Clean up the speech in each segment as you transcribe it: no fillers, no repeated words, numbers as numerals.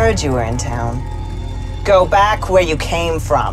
heard you were in town. Go back where you came from.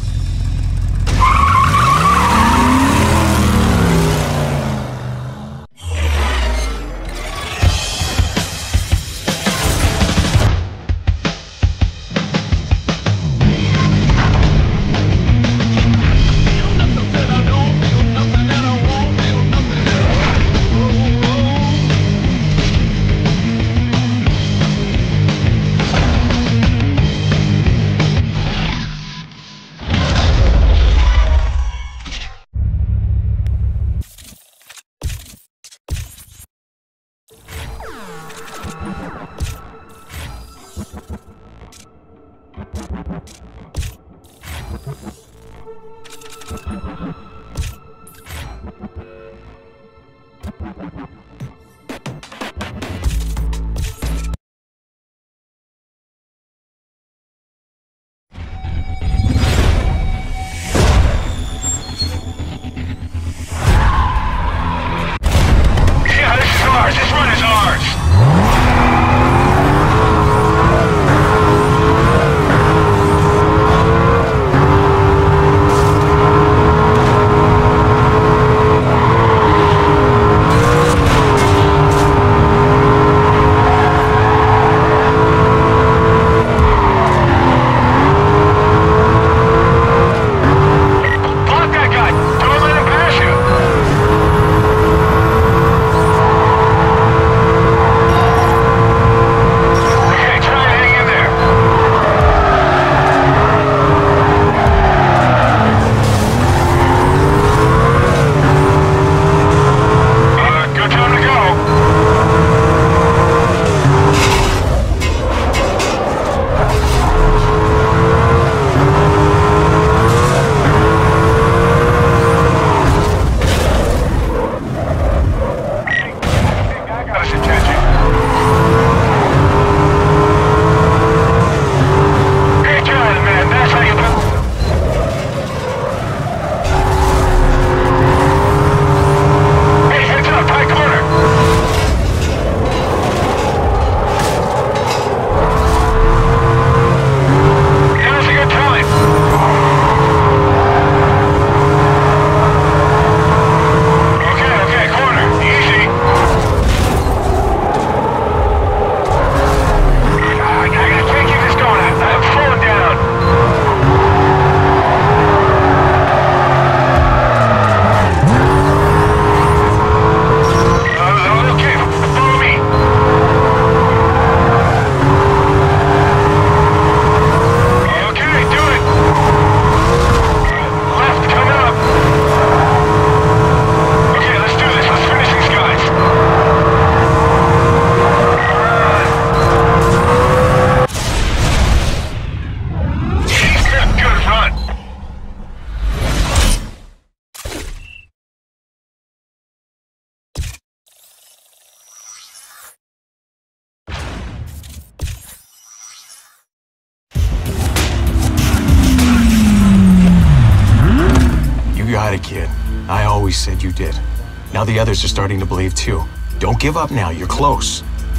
Kid. I always said you did. Now the others are starting to believe too. Don't give up now, you're close.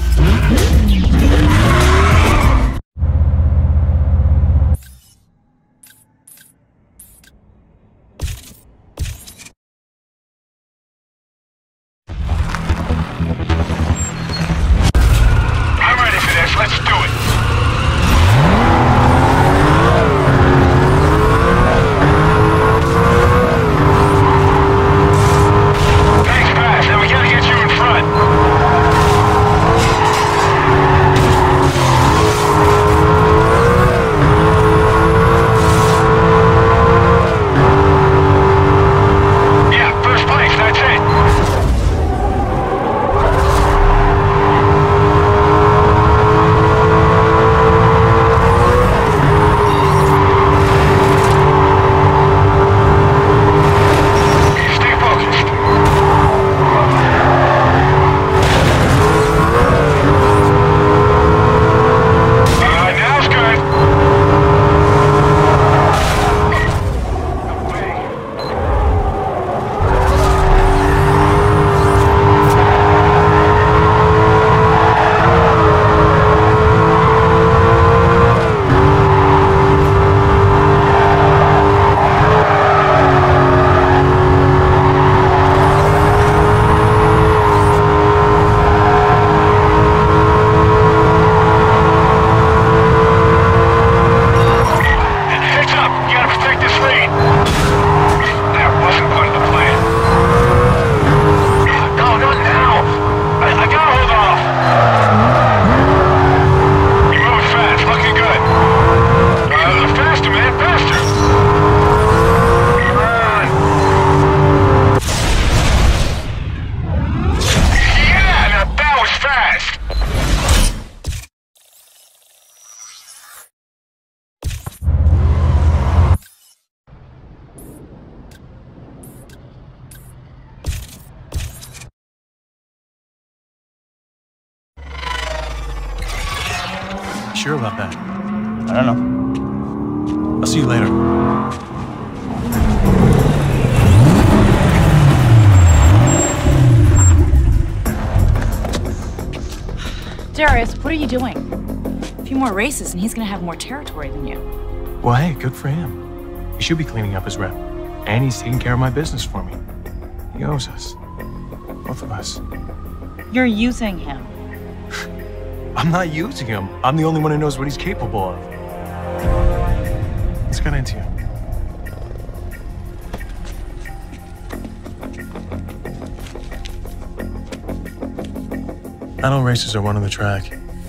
I'm ready for this, let's do it. Now we gotta get you in front. sure about that? I don't know. I'll see you later. Darius, what are you doing? A few more races and he's gonna have more territory than you. Well, hey, good for him. He should be cleaning up his rep. And he's taking care of my business for me. He owes us. Both of us. You're using him. I'm not using him. I'm the only one who knows what he's capable of. Let's get into you. I know races are one on the track.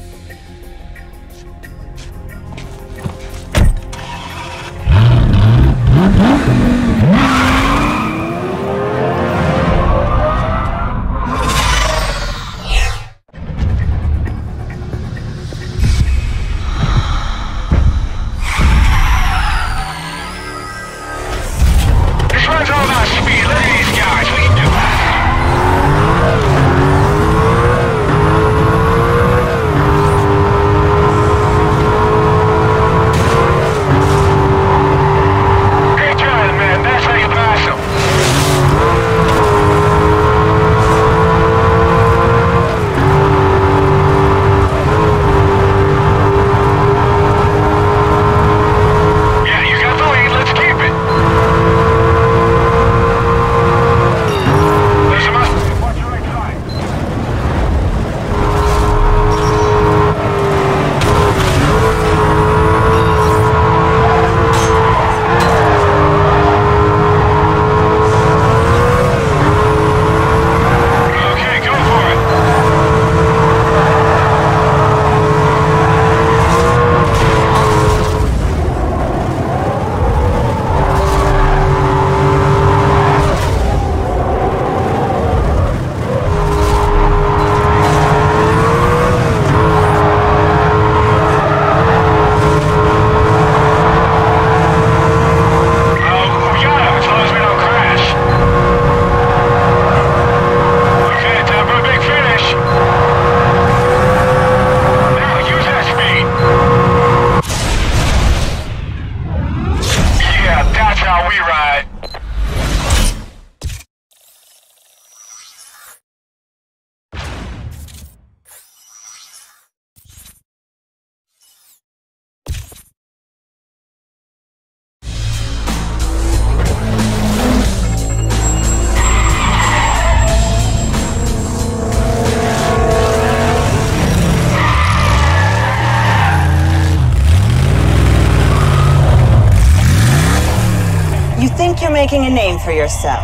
You're making a name for yourself.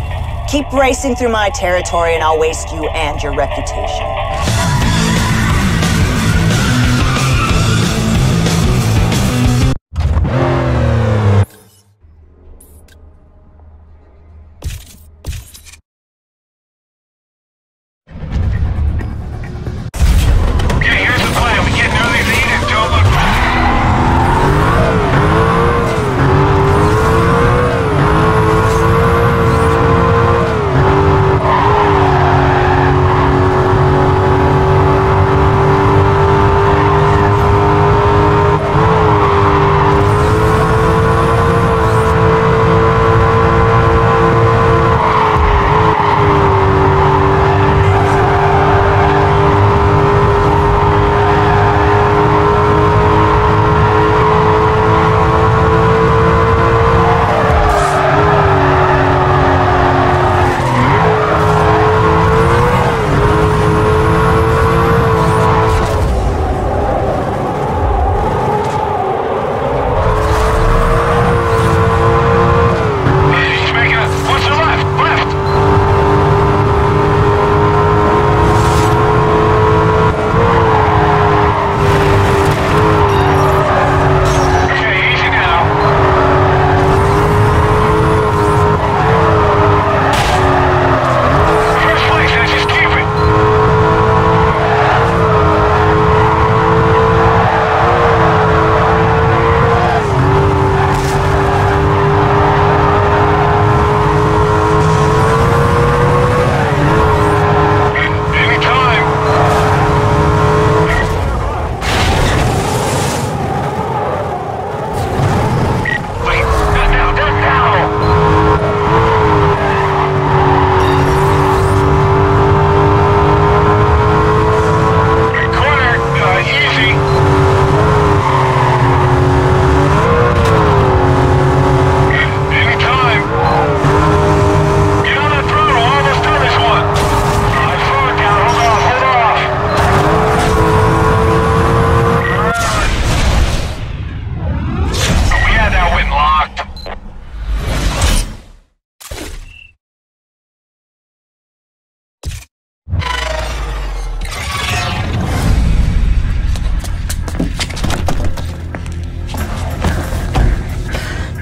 Keep racing through my territory and I'll waste you and your reputation.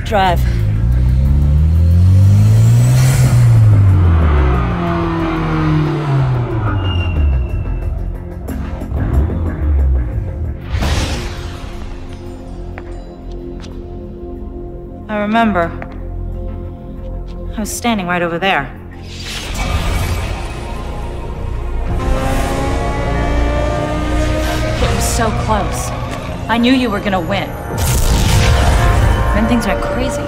Drive. I remember. I was standing right over there. It was so close. I knew you were gonna win. Then things went crazy.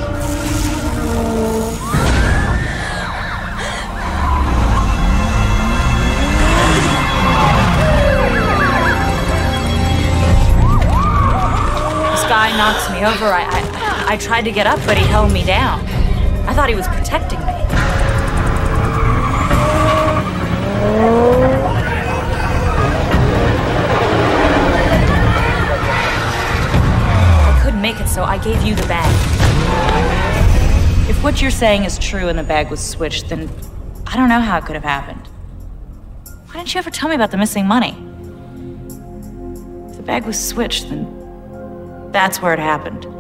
This guy knocks me over. I tried to get up, but he held me down. I thought he was protecting me. I couldn't make it, so I gave you the bag. If what you're saying is true and the bag was switched, then I don't know how it could have happened. Why didn't you ever tell me about the missing money? If the bag was switched, then that's where it happened.